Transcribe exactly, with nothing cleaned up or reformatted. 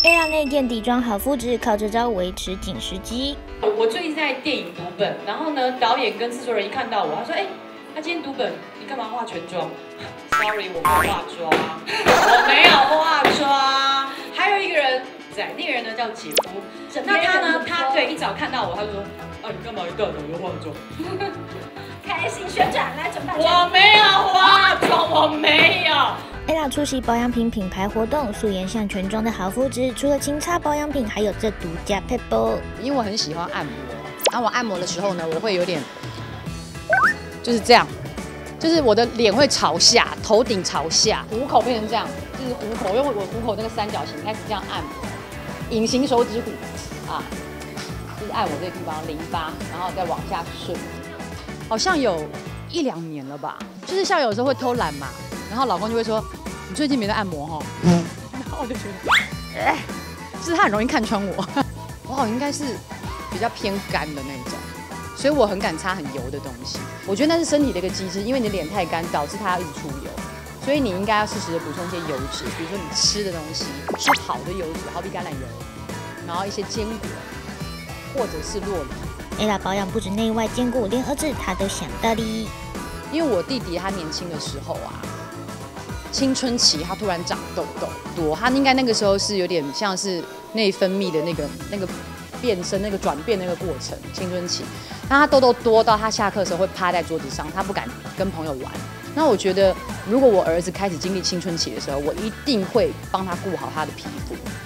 Ella 内垫底妆好肤质，靠这招维持紧实肌。 我最近在电影读本，然后呢，导演跟制作人一看到我，他说：“哎、欸，他今天读本，你干嘛化全妆 ？”Sorry， 我没有化妆，我没有化妆。还有一个人在，那个人呢叫姐夫。那他呢，他对一早看到我，他就说：“啊，你干嘛一大早就化妆？” 开心旋转来转半圈。 我没有化妆，我没有。 Ella 出席保养品品牌活动，素颜像全妆的好肤质，除了轻擦保养品，还有这独家配包。 因为我很喜欢按摩，然后我按摩的时候呢，我会有点就是这样，就是我的脸会朝下，头顶朝下，虎口变成这样，就是虎口，用我虎口那个三角形开始这样按摩，隐形手指虎啊，就是按我这个地方淋巴，然后再往下顺。好像有一两年了吧，就是像有时候会偷懒嘛。然后老公就会说：“你最近没在按摩哈。”然后我就觉得，哎，就是他很容易看穿我。我好像应该是比较偏干的那种，所以我很敢擦很油的东西。我觉得那是身体的一个机制，因为你的脸太干，导致它要一直出油，所以你应该要适时的补充一些油脂，比如说你吃的东西是好的油脂，好比橄榄油，然后一些坚果，或者是酪梨。 Ella 保养不止内外兼顾，连儿子她都想到哩。 因为我弟弟他年轻的时候啊。青春期，他突然长痘痘多，他应该那个时候是有点像是内分泌的那个那个变身、那个转变那个过程。青春期，那他痘痘多到他下课的时候会趴在桌子上，他不敢跟朋友玩。那我觉得，如果我儿子开始经历青春期的时候，我一定会帮他顾好他的皮肤。